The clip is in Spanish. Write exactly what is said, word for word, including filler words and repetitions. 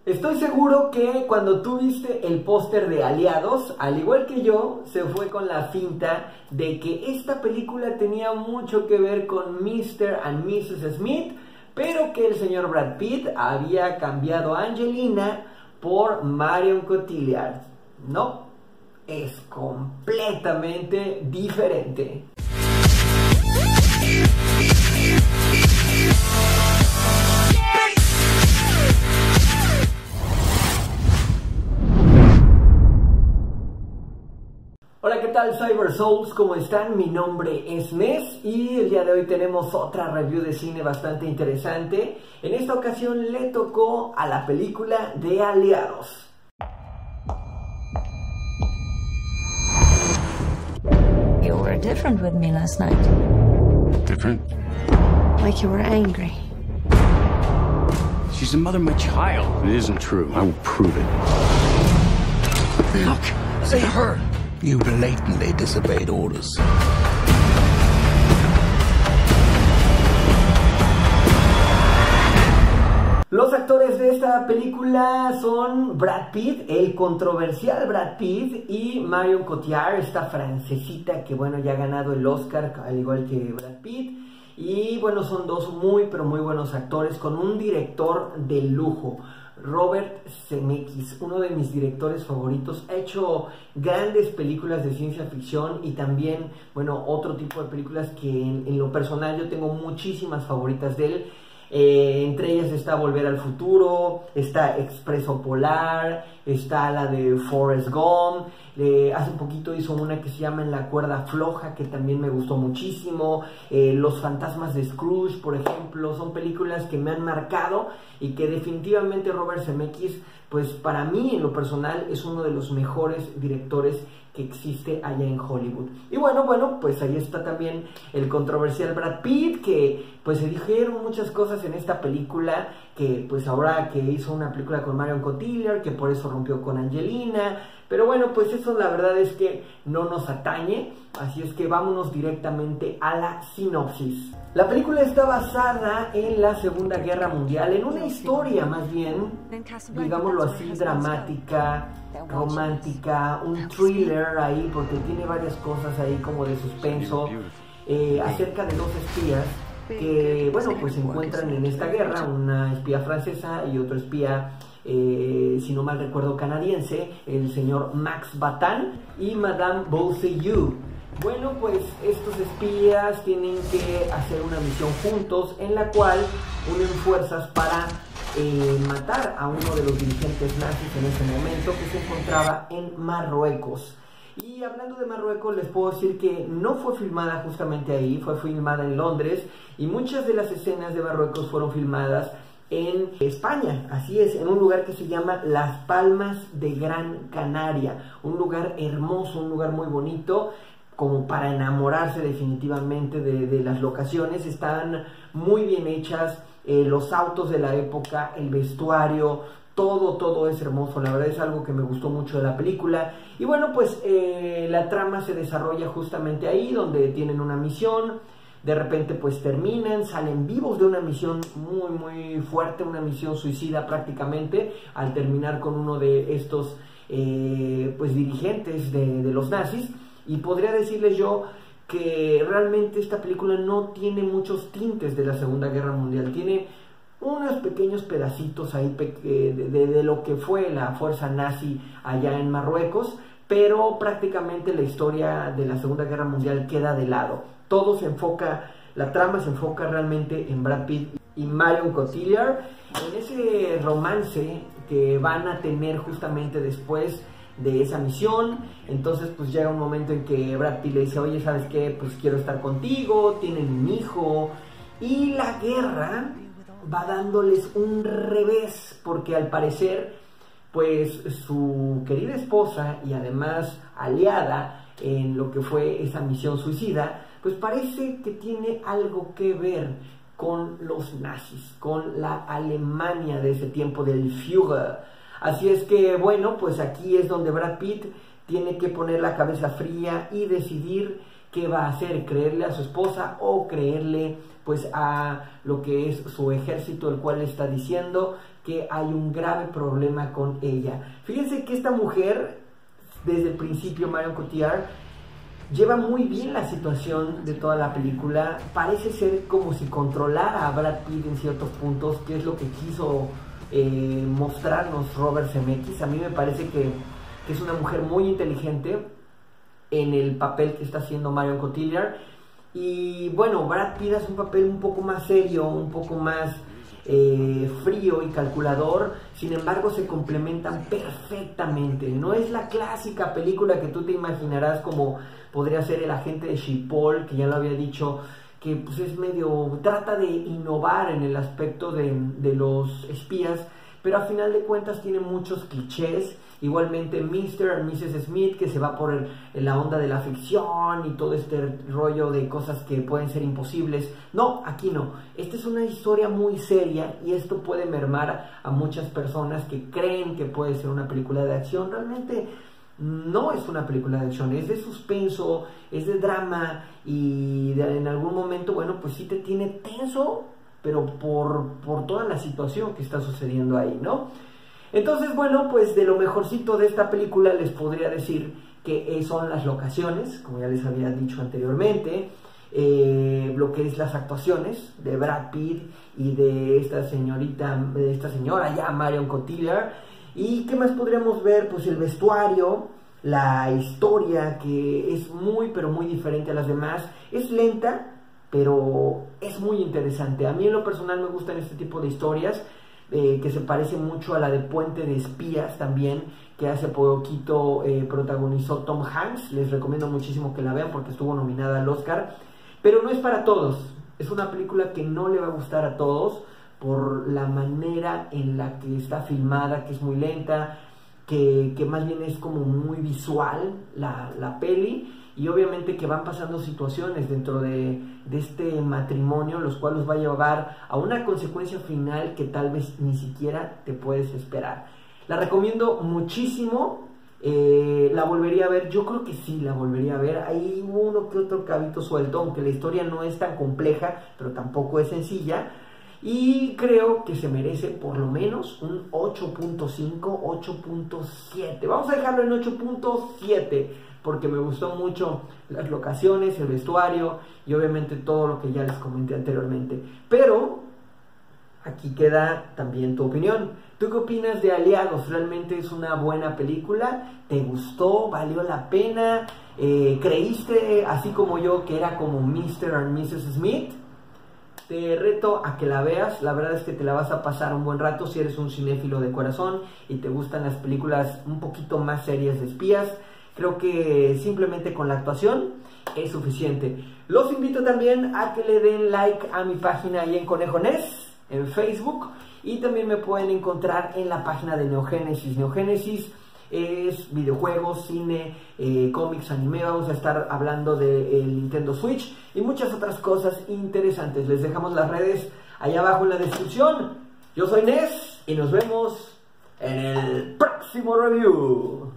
Estoy seguro que cuando tú viste el póster de Aliados, al igual que yo, se fue con la finta de que esta película tenía mucho que ver con mister and missus Smith, pero que el señor Brad Pitt había cambiado a Angelina por Marion Cotillard. No, es completamente diferente. Hola, ¿qué tal Cyber Souls? ¿Cómo están? Mi nombre es Mes y el día de hoy tenemos otra review de cine bastante interesante. En esta ocasión le tocó a la película de Aliados. You were different with me last night. Different? Like you were angry. She's the mother of my child. It isn't true. I will prove it. Look, say her. You blatantly disobeyed orders. Los actores de esta película son Brad Pitt, el controversial Brad Pitt, y Marion Cotillard, esta francesita que bueno ya ha ganado el Oscar al igual que Brad Pitt. Y bueno, son dos muy pero muy buenos actores con un director de lujo. Robert Zemeckis, uno de mis directores favoritos, ha hecho grandes películas de ciencia ficción y también, bueno, otro tipo de películas que en, en lo personal yo tengo muchísimas favoritas de él. Eh, entre ellas está Volver al Futuro, está Expreso Polar, está la de Forrest Gump. Eh, hace poquito hizo una que se llama En la cuerda floja, que también me gustó muchísimo. eh, Los fantasmas de Scrooge, por ejemplo, son películas que me han marcado y que definitivamente Robert Zemeckis, pues para mí en lo personal es uno de los mejores directores que existe allá en Hollywood. Y bueno, bueno, pues ahí está también el controversial Brad Pitt, que pues se dijeron muchas cosas en esta película, que pues ahora que hizo una película con Marion Cotillard, que por eso rompió con Angelina, pero bueno, pues eso la verdad es que no nos atañe, así es que vámonos directamente a la sinopsis. La película está basada en la Segunda Guerra Mundial, en una historia más bien, digámoslo así, dramática, romántica, un thriller ahí, porque tiene varias cosas ahí como de suspenso, eh, acerca de dos espías que, bueno, pues se encuentran en esta guerra, una espía francesa y otro espía, eh, si no mal recuerdo, canadiense, el señor Max Bataan y Madame Beausejour. Bueno, pues estos espías tienen que hacer una misión juntos en la cual unen fuerzas para eh, matar a uno de los dirigentes nazis en ese momento, que se encontraba en Marruecos. Y hablando de Marruecos, les puedo decir que no fue filmada justamente ahí, fue filmada en Londres, y muchas de las escenas de Marruecos fueron filmadas en España, así es, en un lugar que se llama Las Palmas de Gran Canaria, un lugar hermoso, un lugar muy bonito, como para enamorarse definitivamente de, de las locaciones. Están muy bien hechas, eh, los autos de la época, el vestuario, todo, todo es hermoso. La verdad es algo que me gustó mucho de la película. Y bueno, pues eh, la trama se desarrolla justamente ahí, donde tienen una misión. De repente pues terminan, salen vivos de una misión muy muy fuerte, una misión suicida prácticamente, al terminar con uno de estos eh, pues dirigentes de, de los nazis. Y podría decirles yo que realmente esta película no tiene muchos tintes de la Segunda Guerra Mundial, tiene unos pequeños pedacitos ahí de, de, de lo que fue la fuerza nazi allá en Marruecos, pero prácticamente la historia de la Segunda Guerra Mundial queda de lado. Todo se enfoca, la trama se enfoca realmente en Brad Pitt y Marion Cotillard, en ese romance que van a tener justamente después de esa misión. Entonces pues llega un momento en que Brad Pitt le dice, oye, ¿sabes qué? Pues quiero estar contigo, tienen un hijo, y la guerra va dándoles un revés, porque al parecer pues su querida esposa y además aliada en lo que fue esa misión suicida, pues parece que tiene algo que ver con los nazis, con la Alemania de ese tiempo del Führer. Así es que bueno, pues aquí es donde Brad Pitt tiene que poner la cabeza fría y decidir qué va a hacer, creerle a su esposa o creerle pues a lo que es su ejército, el cual le está diciendo que hay un grave problema con ella. Fíjense que esta mujer, desde el principio, Marion Cotillard, lleva muy bien la situación de toda la película. Parece ser como si controlara a Brad Pitt en ciertos puntos, que es lo que quiso eh, mostrarnos Robert Zemeckis. A mí me parece que, que es una mujer muy inteligente en el papel que está haciendo Marion Cotillard. Y bueno, Brad Pitt hace un papel un poco más serio, un poco más eh, frío y calculador. Sin embargo, se complementan perfectamente. No es la clásica película que tú te imaginarás como podría ser El agente de Schiphol, que ya lo había dicho, que pues es medio, trata de innovar en el aspecto de, de los espías, pero a final de cuentas tiene muchos clichés. Igualmente mister y missus Smith, que se va por el, la onda de la ficción y todo este rollo de cosas que pueden ser imposibles. No, aquí no. Esta es una historia muy seria y esto puede mermar a muchas personas que creen que puede ser una película de acción. Realmente no es una película de acción, es de suspenso, es de drama y de, en algún momento, bueno, pues sí te tiene tenso, pero por, por toda la situación que está sucediendo ahí, ¿no? Entonces, bueno, pues de lo mejorcito de esta película les podría decir que son las locaciones, como ya les había dicho anteriormente, eh, lo que es las actuaciones de Brad Pitt y de esta señorita, de esta señora ya, Marion Cotillard. ¿Y qué más podríamos ver? Pues el vestuario, la historia, que es muy, pero muy diferente a las demás. Es lenta, pero es muy interesante. A mí en lo personal me gustan este tipo de historias, Eh, que se parece mucho a la de Puente de Espías también, que hace poquito eh, protagonizó Tom Hanks. Les recomiendo muchísimo que la vean porque estuvo nominada al Oscar, pero no es para todos. Es una película que no le va a gustar a todos por la manera en la que está filmada, que es muy lenta, que, que más bien es como muy visual la, la peli. Y obviamente que van pasando situaciones dentro de, de este matrimonio, los cuales va a llevar a una consecuencia final que tal vez ni siquiera te puedes esperar. La recomiendo muchísimo, eh, la volvería a ver, yo creo que sí la volvería a ver. Hay uno que otro cabito suelto, aunque la historia no es tan compleja, pero tampoco es sencilla. Y creo que se merece por lo menos un ocho punto cinco, ocho punto siete. Vamos a dejarlo en ocho punto siete. Porque me gustó mucho las locaciones, el vestuario y obviamente todo lo que ya les comenté anteriormente. Pero aquí queda también tu opinión. ¿Tú qué opinas de Aliados? ¿Realmente es una buena película? ¿Te gustó? ¿Valió la pena? Eh, ¿Creíste, así como yo, que era como mister y missus Smith? Te reto a que la veas. La verdad es que te la vas a pasar un buen rato si eres un cinéfilo de corazón y te gustan las películas un poquito más serias de espías. Creo que simplemente con la actuación es suficiente. Los invito también a que le den like a mi página ahí en Conejo Nes, en Facebook. Y también me pueden encontrar en la página de Neogénesis. Neogénesis es videojuegos, cine, eh, cómics, anime. Vamos a estar hablando del Nintendo Switch y muchas otras cosas interesantes. Les dejamos las redes allá abajo en la descripción. Yo soy Nes y nos vemos en el próximo review.